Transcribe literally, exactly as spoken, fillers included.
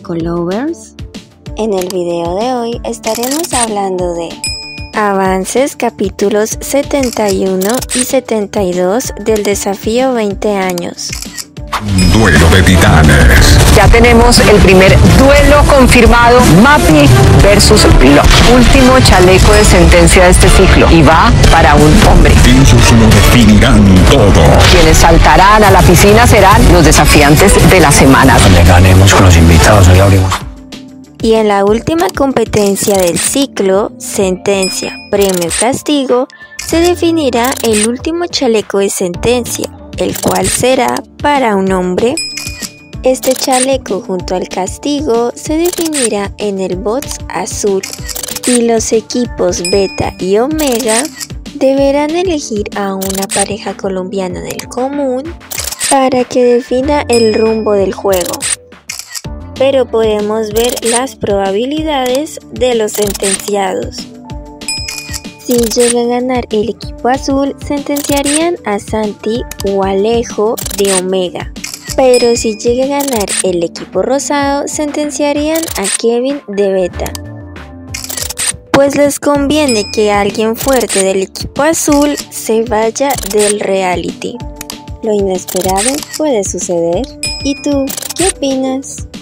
Ecolovers. En el video de hoy estaremos hablando de avances capítulos setenta y uno y setenta y dos del desafío veinte años. Duelo de titanes. Ya tenemos el primer duelo confirmado, Mappy versus Block. Último chaleco de sentencia de este ciclo y va para un hombre. Ellos lo definirán todo. Quienes saltarán a la piscina serán los desafiantes de la semana. Cuando ganemos con los invitados, hoy abrimos. Y en la última competencia del ciclo, sentencia, premio y castigo, se definirá el último chaleco de sentencia, el cual será para un hombre. Este chaleco junto al castigo se definirá en el box azul y los equipos Beta y Omega deberán elegir a una pareja colombiana del común para que defina el rumbo del juego. Pero podemos ver las probabilidades de los sentenciados. Si llega a ganar el equipo azul, sentenciarían a Santi o Alejo de Omega. Pero si llega a ganar el equipo rosado, sentenciarían a Kevin de Beta. Pues les conviene que alguien fuerte del equipo azul se vaya del reality. Lo inesperado puede suceder. ¿Y tú qué opinas?